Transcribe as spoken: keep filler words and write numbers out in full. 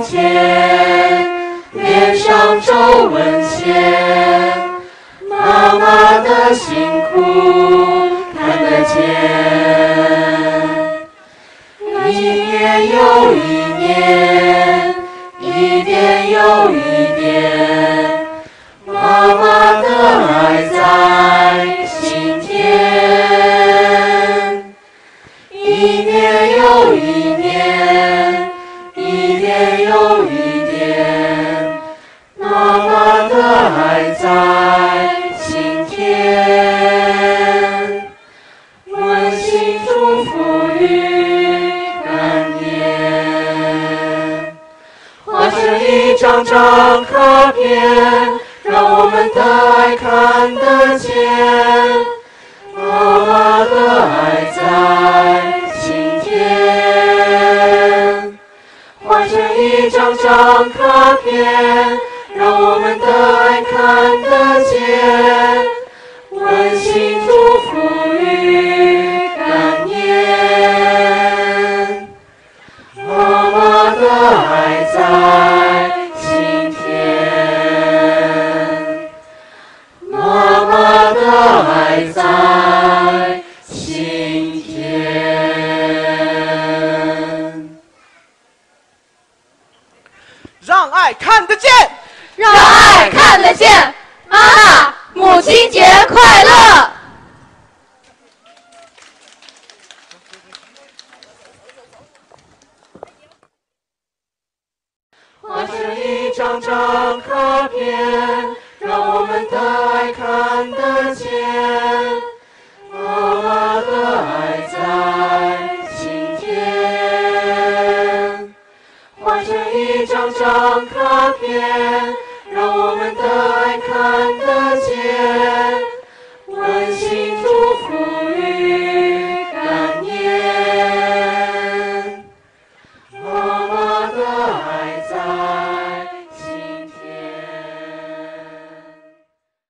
前，脸上皱纹现，妈妈的辛苦看得见。一年又一年，一点又一点，妈妈的爱在心田。一年又一年，一点又一点，妈妈的爱在心田。温馨祝福与感念，画成一张张卡片，让我们的爱看得见。妈妈的爱在心田，画成一张张卡片，让我们的爱看得见。温馨祝福与感念，妈妈的爱在心田，妈妈的爱在心田。 让爱看得见， 让爱看得见。妈妈，母亲节快乐！ 画成一张张卡片，让我们的爱看得见。妈妈的爱在心田，画成一张张卡片，